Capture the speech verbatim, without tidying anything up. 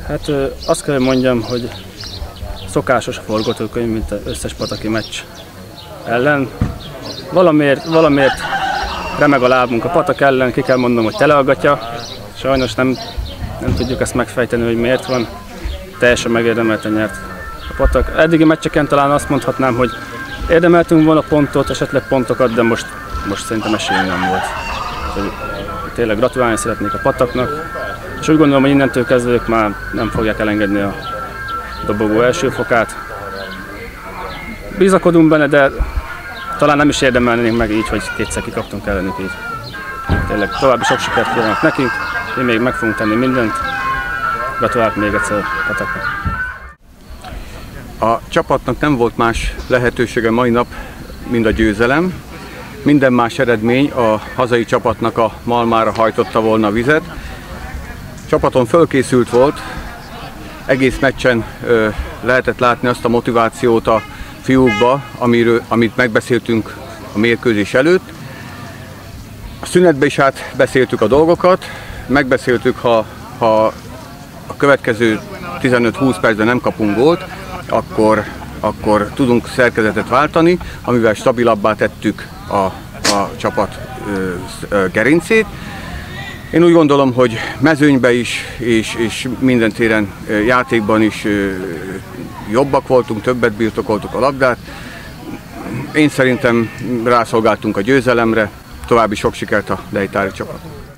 Hát azt kell, hogy mondjam, hogy szokásos a forgatókönyv, mint az összes pataki meccs ellen. Valamiért, valamiért remeg a lábunk a patak ellen, ki kell mondanom, hogy tele a gatya. Sajnos nem, nem tudjuk ezt megfejteni, hogy miért van. Teljesen megérdemelten nyert a patak. Eddigi meccseken talán azt mondhatnám, hogy érdemeltünk volna pontot, esetleg pontokat, de most, most szerintem esélyünk nem volt. Úgyhogy tényleg gratulálni szeretnék a pataknak, és úgy gondolom, hogy innentől kezdve ők már nem fogják elengedni a dobogó első fokát. Bizakodunk benne, de talán nem is érdemelnénk meg így, hogy kétszer kikaptunk ellenük így. Tényleg további sok sikert kívánok nekünk, mi még meg fogunk tenni mindent. Gratulálok még egyszer a pataknak. A csapatnak nem volt más lehetősége mai nap, mint a győzelem. Minden más eredmény a hazai csapatnak a malmára hajtotta volna a vizet. Csapaton fölkészült volt, egész meccsen ö, lehetett látni azt a motivációt a fiúkba, amiről, amit megbeszéltünk a mérkőzés előtt. A szünetben is átbeszéltük a dolgokat, megbeszéltük, ha, ha a következő tizenöt-húsz percben nem kapunk gólt, akkor, akkor tudunk szerkezetet váltani, amivel stabilabbá tettük a, a csapat ö, ö, gerincét. Én úgy gondolom, hogy mezőnyben is és, és minden téren játékban is jobbak voltunk, többet birtokoltuk a labdát. Én szerintem rászolgáltunk a győzelemre, további sok sikert a dejtári csapat.